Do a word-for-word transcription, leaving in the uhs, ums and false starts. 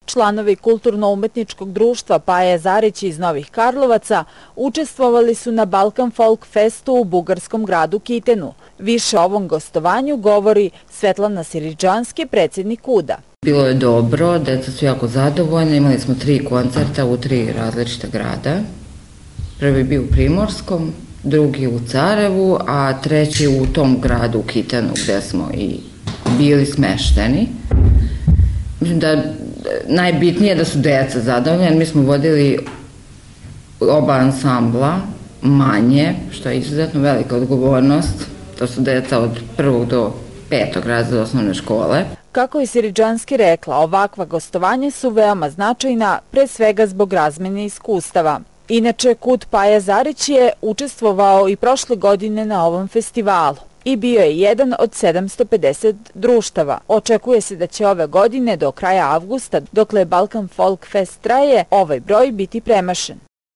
Članovi Kulturno-umetničkog društva Paja Zarić iz Novih Karlovaca učestvovali su na Balkan Folk Festu u bugarskom gradu Kitenu. Više o ovom gostovanju govori Svetlana Siridžanski, predsjednik U D A. Bilo je dobro, deca su jako zadovoljne, imali smo tri koncerta u tri različita grada. Prvi bio u Primorskom, drugi u Carajevu, a treći u tom gradu u Kitenu gde smo i bili smešteni. Mislim da najbitnije je da su deca zadovoljene. Mi smo vodili oba ansambla manje, što je izuzetno velika odgovornost. To su deca od prvog do petog razreda osnovne škole. Kako je Siridžanski rekla, ovakva gostovanja su veoma značajna, pre svega zbog razmene iskustava. Inače, Kult Paja Zarić je učestvovao i prošle godine na ovom festivalu i bio je jedan od sedamsto pedeset društava. Očekuje se da će ove godine do kraja avgusta, dokle Balkan Folk Fest traje, ovaj broj biti premašen.